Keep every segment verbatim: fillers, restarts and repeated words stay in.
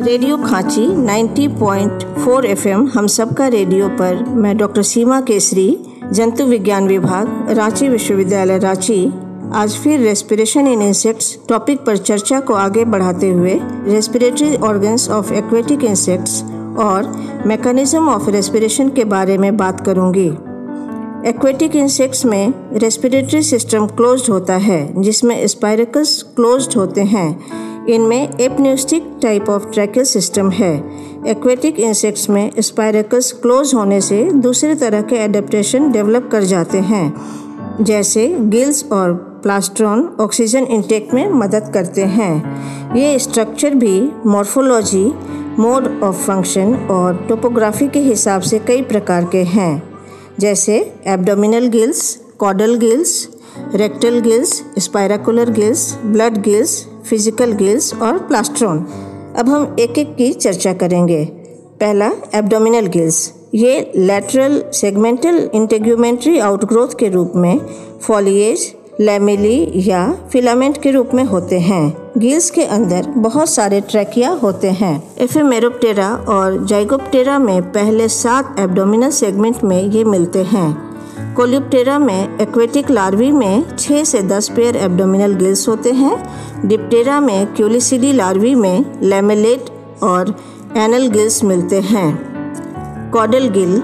Radio खांची नब्बे point चार FM हम सबका रेडियो पर मैं डॉक्टर सीमा केसरी, जंतु विज्ञान विभाग, रांची विश्वविद्यालय रांची, आज फिर रेस्पिरेशन इन इंसेक्ट्स टॉपिक पर चर्चा को आगे बढ़ाते हुए respiratory organs of aquatic insects और मैकेनिज्म ऑफ रेस्पिरेशन के बारे में बात करूंगी। एक्वेटिक इंसेक्ट्स में रेस्पिरेटरी सिस्टम क्लोज्ड होता है, जिसमें स्पाइरकल्स क्लोज्ड होते हैं। इनमें apneustic type of tracheal system है। एक्वेटिक इंसेक्ट्स में स्पाइरकल्स क्लोज होने से दूसरे तरह के एडेप्टेशन डेवलप कर जाते हैं, जैसे गिल्स और प्लास्ट्रॉन ऑक्सीजन इंटेक में मदद करते हैं। ये स्ट्रक्चर भी मॉर्फोलॉजी, मोड ऑफ फंक्शन और टोपोग्राफी के हिसाब से कई प्रकार के हैं, जैसे abdominal gills, caudal gills, rectal gills, spiracular gills, blood gills, physical gills और प्लास्ट्रॉन। अब हम एक एक की चर्चा करेंगे। पहला, एब्डोमिनल गिल्स। ये लैटरल सेगमेंटल इंटेग्यूमेंट्री आउटग्रोथ के रूप में फॉलिएज, लैमेली या फिलामेंट के रूप में होते हैं। गिल्स के अंदर बहुत सारे ट्रैकिया होते हैं। एफेमेरोप्टेरा और जाइगोप्टेरा में पहले सात एब्डोमिनल सेगमेंट में ये मिलते हैं। कोलियोप्टेरा में एक्वेटिक लार्वी में छह से दस पेयर एब्डोमिनल गिल्स होते हैं। डिप्टेरा में क्यूलिसिडी लार्वी में लैमेलेट और एनल गिल्स मिलते हैं। कॉडल गिल,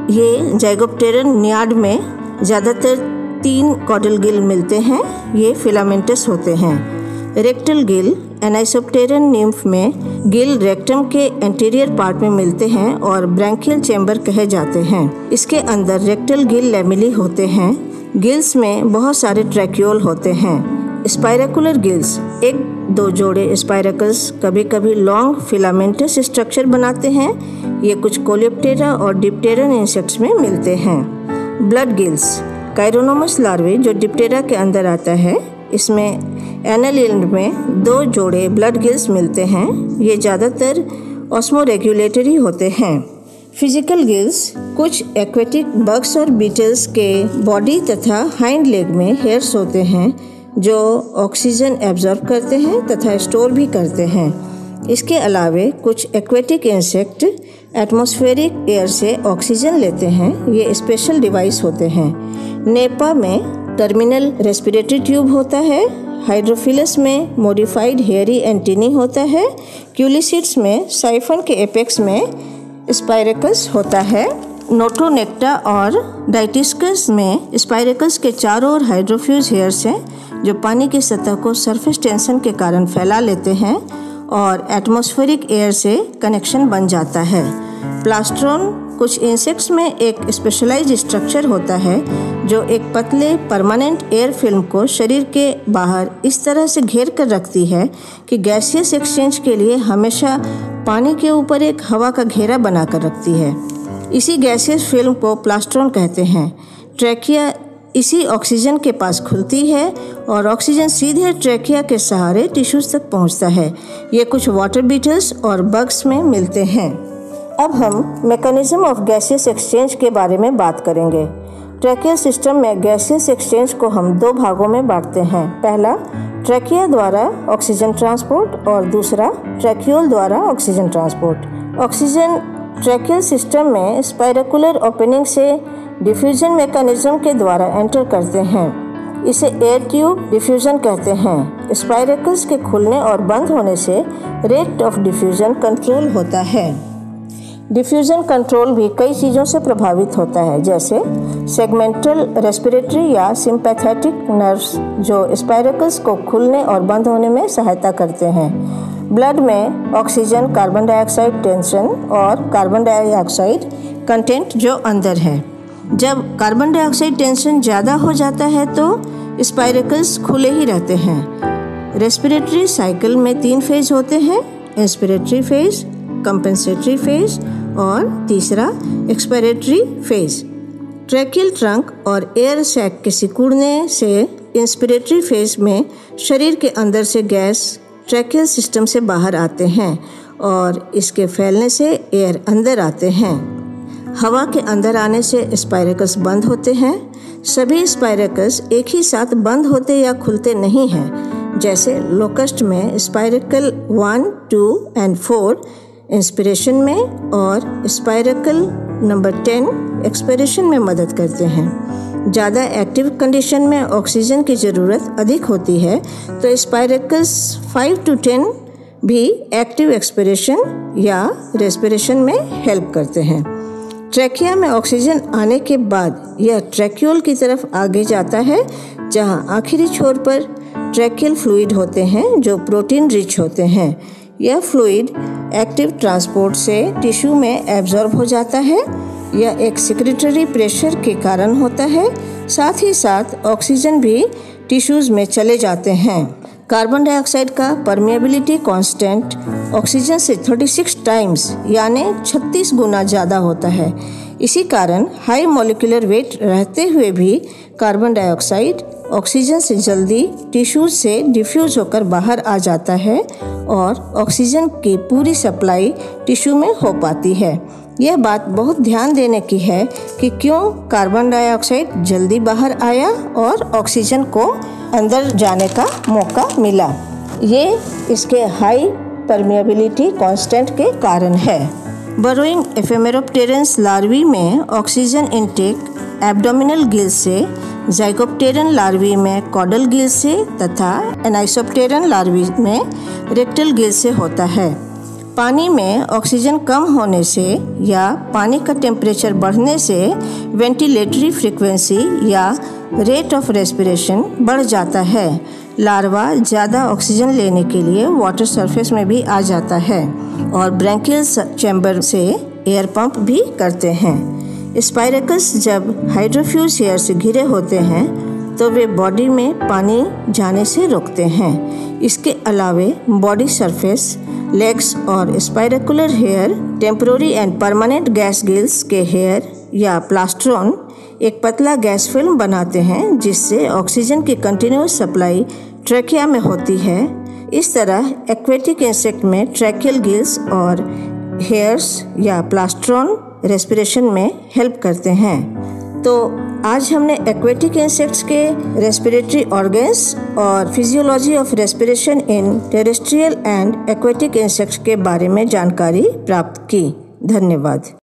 ये जाइगोप्टेरन नियाड में ज़्यादातर तीन कॉडल गिल मिलते हैं। ये फिलामेंटस होते हैं। रेक्टल गिल, एनाइसोप्टेरन निम्फ में गिल रेक्टम के एंटीरियर पार्ट में मिलते हैं और ब्रैंकियल चैम्बर कहे जाते हैं। इसके अंदर रेक्टल गिल लैमेली होते हैं। गिल्स में बहुत सारे ट्रैक्यूल होते हैं। स्पाइराकुलर गिल्स, एक दो जोड़े स्पाइरकल्स कभी कभी लॉन्ग फिलामेंटस स्ट्रक्चर बनाते हैं। ये कुछ कोलियोप्टेरा और डिप्टेरन इंसेक्ट्स में मिलते हैं। ब्लड गिल्स, काइरोनोमस लार्वे जो डिप्टेरा के अंदर आता है, इसमें एनल एंड में दो जोड़े ब्लड गिल्स मिलते हैं। ये ज़्यादातर ऑस्मोरेगुलेटरी होते हैं। फिजिकल गिल्स, कुछ एक्वेटिक बग्स और बीटल्स के बॉडी तथा हाइंड लेग में हेयर्स होते हैं जो ऑक्सीजन एब्जॉर्ब करते हैं तथा स्टोर भी करते हैं। इसके अलावे कुछ एक्वेटिक इंसेक्ट एटमॉस्फेरिक एयर से ऑक्सीजन लेते हैं। ये स्पेशल डिवाइस होते हैं। नेपा में टर्मिनल रेस्पिरेटरी ट्यूब होता है। हाइड्रोफिलस में मॉडिफाइड हेयरी एंटीनी होता है। क्यूलिसिड्स में साइफन के एपेक्स में स्पाइरकल्स होता है। नोटोनेक्टा और डाइटिस्कस में स्पाइरकल्स के चारों ओर हाइड्रोफ्यूज हेयर्स हैं जो पानी की सतह को सरफेस टेंशन के कारण फैला लेते हैं और एटमॉस्फेरिक एयर से कनेक्शन बन जाता है। प्लास्ट्रॉन, कुछ इंसेक्ट्स में एक स्पेशलाइज्ड स्ट्रक्चर होता है जो एक पतले परमानेंट एयर फिल्म को शरीर के बाहर इस तरह से घेर कर रखती है कि गैसियस एक्सचेंज के लिए हमेशा पानी के ऊपर एक हवा का घेरा बनाकर रखती है। इसी गैसियस फिल्म को प्लास्ट्रॉन कहते हैं। ट्रैकिया इसी ऑक्सीजन के पास खुलती है और ऑक्सीजन सीधे ट्रैकिया के सहारे टिश्यूज तक पहुंचता है। ये कुछ वाटर बीटल्स और बग्स में मिलते हैं। अब हम मैकेनिज्म ऑफ गैसियस एक्सचेंज के बारे में बात करेंगे। ट्रैकियल सिस्टम में गैसियस एक्सचेंज को हम दो भागों में बांटते हैं। पहला, ट्रैकिया द्वारा ऑक्सीजन ट्रांसपोर्ट और दूसरा ट्रैक्यूल द्वारा oxygen transport. Oxygen tracheal system में स्पाइराकुलर ओपनिंग से डिफ्यूजन मैकेनिज्म के द्वारा एंटर करते हैं। इसे एयर ट्यूब डिफ्यूजन कहते हैं। स्पाइरकल्स के खुलने और बंद होने से रेट ऑफ डिफ्यूजन कंट्रोल होता है। डिफ्यूजन कंट्रोल भी कई चीज़ों से प्रभावित होता है, जैसे सेगमेंटल रेस्पिरेटरी या सिंपैथेटिक नर्व्स जो स्पाइरकल्स को खुलने और बंद होने में सहायता करते हैं। ब्लड में ऑक्सीजन, कार्बन डाइऑक्साइड टेंशन और कार्बन डाइऑक्साइड कंटेंट जो अंदर है। जब कार्बन डाइऑक्साइड टेंशन ज़्यादा हो जाता है तो स्पाइरकल्स खुले ही रहते हैं। रेस्पिरेटरी साइकिल में तीन फेज होते हैं, इंस्पिरेटरी फेज, कंपेंसेटरी फेज और तीसरा एक्सपायरेटरी फेज। ट्रैकियल ट्रंक और एयर सैक के सिकुड़ने से इंस्पिरेटरी फेज में शरीर के अंदर से गैस ट्रैकियल सिस्टम से बाहर आते हैं और इसके फैलने से एयर अंदर आते हैं। हवा के अंदर आने से स्पाइरकल्स बंद होते हैं। सभी स्पाइरकल्स एक ही साथ बंद होते या खुलते नहीं हैं। जैसे लोकस्ट में spiracle one, two and four inspiration में और स्पाइरेकल नंबर टेन एक्सपिरेशन में मदद करते हैं। ज़्यादा एक्टिव कंडीशन में ऑक्सीजन की ज़रूरत अधिक होती है तो स्पाइरेकल्स फाइव टू टेन भी एक्टिव एक्सपिरेशन या रेस्पिरेशन में हेल्प करते हैं। ट्रैकिया में ऑक्सीजन आने के बाद यह ट्रैक्यूल की तरफ आगे जाता है, जहां आखिरी छोर पर ट्रैकियल फ्लूइड होते हैं जो प्रोटीन रिच होते हैं। यह फ्लूइड एक्टिव ट्रांसपोर्ट से टिश्यू में एब्जॉर्ब हो जाता है। यह एक सेक्रेटरी प्रेशर के कारण होता है। साथ ही साथ ऑक्सीजन भी टिश्यूज़ में चले जाते हैं। कार्बन डाइऑक्साइड का परमिएबिलिटी कांस्टेंट ऑक्सीजन से छत्तीस टाइम्स यानी छत्तीस गुना ज़्यादा होता है। इसी कारण हाई मॉलिक्यूलर वेट रहते हुए भी कार्बन डाइऑक्साइड ऑक्सीजन से जल्दी टिश्यूज से डिफ्यूज होकर बाहर आ जाता है और ऑक्सीजन की पूरी सप्लाई टिश्यू में हो पाती है। यह बात बहुत ध्यान देने की है कि क्यों कार्बन डाइऑक्साइड जल्दी बाहर आया और ऑक्सीजन को अंदर जाने का मौका मिला। ये इसके हाई परमिएबिलिटी कांस्टेंट के कारण है। बरोइंग एफेमेरोप्टेरन्स लार्वी में ऑक्सीजन इनटेक एब्डोमिनल गिल से, ज़ाइगोप्टेरन लार्वी में कॉडल गिल से तथा एनाइसोप्टेरन लार्वी में रेक्टल गिल से होता है। पानी में ऑक्सीजन कम होने से या पानी का टेम्परेचर बढ़ने से वेंटिलेटरी फ्रीक्वेंसी या रेट ऑफ रेस्पिरेशन बढ़ जाता है। लार्वा ज़्यादा ऑक्सीजन लेने के लिए वाटर सरफेस में भी आ जाता है और ब्रैंकियल चैम्बर से एयर पंप भी करते हैं। स्पाइरेकल्स जब हाइड्रोफ्यूज हेयर से घिरे होते हैं तो वे बॉडी में पानी जाने से रोकते हैं। इसके अलावे बॉडी सरफेस, लेग्स और spiracular hair, temporary and permanent gas gills के हेयर या प्लास्ट्रॉन एक पतला गैस फिल्म बनाते हैं जिससे ऑक्सीजन की कंटिन्यूस सप्लाई ट्रैकिया में होती है। इस तरह एक्वेटिक इंसेक्ट में ट्रैकियल गिल्स और हेयर्स या प्लास्ट्रॉन रेस्पिरेशन में हेल्प करते हैं। तो आज हमने एक्वेटिक इंसेक्ट्स के रेस्पिरेटरी ऑर्गन्स और physiology of respiration in terrestrial and aquatic insects के बारे में जानकारी प्राप्त की। धन्यवाद।